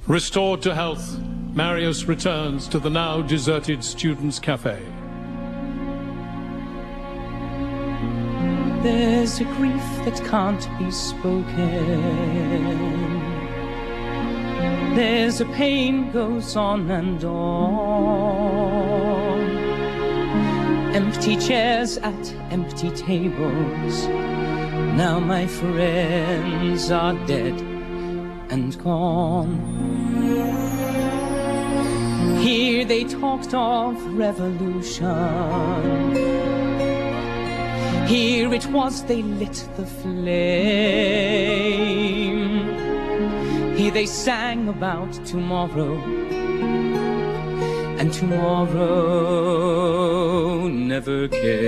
Restored to health, Marius returns to the now deserted Students' Cafe. There's a grief that can't be spoken. There's a pain goes on and on. Empty chairs at empty tables. Now my friends are dead and gone. Here they talked of revolution. Here it was they lit the flame. Here they sang about tomorrow, and tomorrow never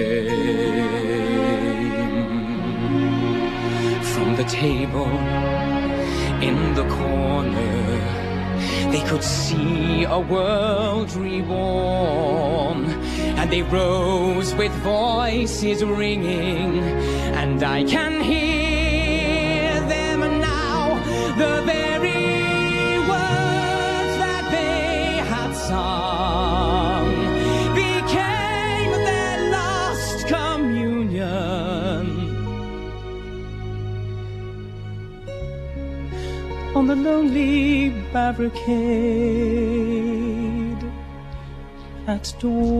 came. From the table in the corner, they could see a world reborn, and they rose with voices ringing, and I can hear them now, the very words that they had sung became their last communion. On the lonely barricade at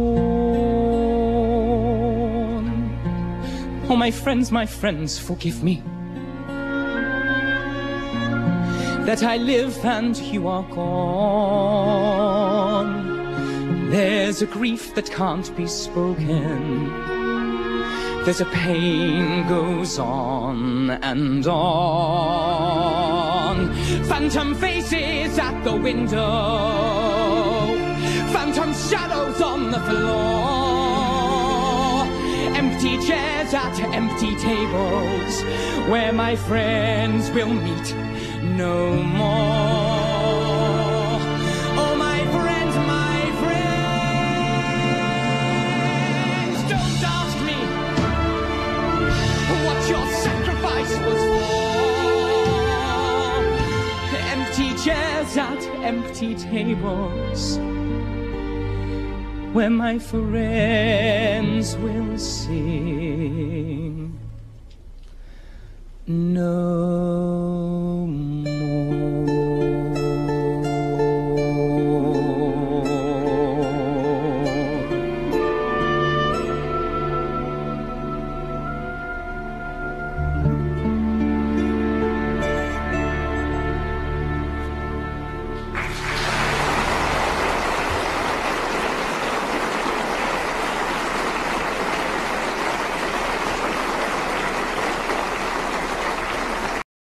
dawn. Oh, my friends, forgive me that I live and you are gone. There's a grief that can't be spoken. There's a pain goes on and on. Phantom faces at the window, phantom shadows on the floor, empty chairs at empty tables, where my friends will meet no more. Oh, my friends, don't ask me what your sacrifice was for. Empty chairs at empty tables, where my friends will sing no more.